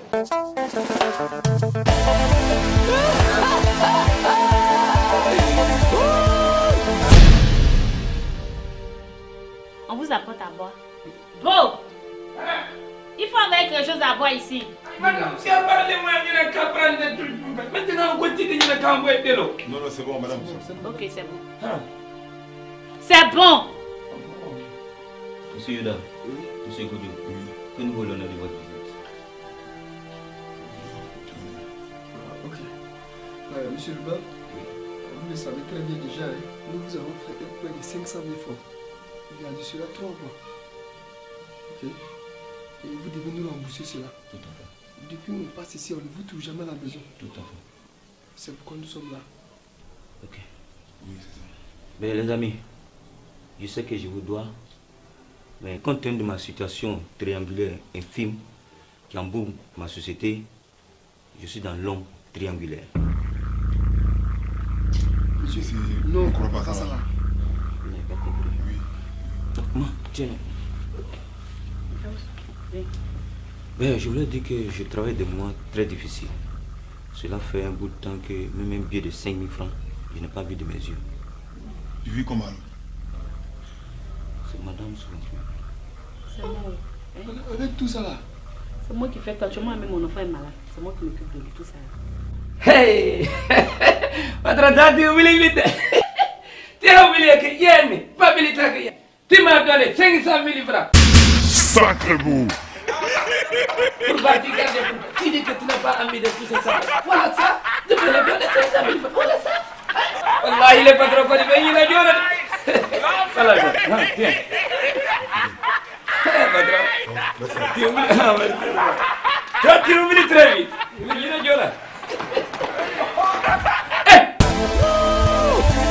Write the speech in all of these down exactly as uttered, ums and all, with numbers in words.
On vous apporte à boire. Bon! Il faut envoyer quelque chose à boire ici. Madame, si elle parle de moi, il y a qu'à prendre des trucs. Maintenant, on continue, il y a qu'à envoyer de l'eau. Non, non, c'est bon, madame. Ok, c'est bon. Ah. C'est bon! Monsieur Yoda, monsieur Goudou, que nous voulons l'honneur de votre visite. Ok. Euh, monsieur Lubin, vous le savez très bien déjà, hein, nous vous avons fait un prêt de cinq cent mille francs. Regardez cela trois mois. Ok. Et vous devez nous rembourser cela. Tout à fait. Depuis qu'on passe ici, on ne vous trouve jamais à la maison. Tout à fait. C'est pourquoi nous sommes là. Ok. Oui, c'est ça. Mais les amis, je sais que je vous dois, mais compte tenu de ma situation triangulaire infime qui emboume ma société, je suis dans l'ombre triangulaire. Monsieur, non, on ne croit pas ça là. Vous n'avez pas compris. Oui. Moi, tiens. Ben, je voulais dire que je travaille des mois très difficiles. Cela fait un bout de temps que même un billet de cinq mille francs, je n'ai pas vu de mes yeux. Tu vis comment? C'est madame Soulon. C'est moi. Hein? Avec tout ça là. C'est moi qui fais tout. Actuellement, même mon enfant est malade. C'est moi qui m'occupe de lui, tout ça. Hey! Votre date est oubliée vite. Tu as oublié que hier, pas oublié que hier. Tu m'as donné cinq cent mille francs. Sacre bout! Pourquoi tu gardes pour toi? Tu dis que tu n'as pas envie de tout ça. Voilà ça. Je peux le donner cinq cent mille francs. Voilà ça. Wallah, il est pas trop connu, mais il a joué. Voilà ça. Tiens. Tu oublies. Toi, tu oublies très vite. Il a joué là.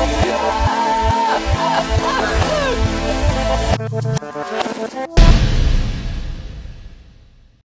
Hey!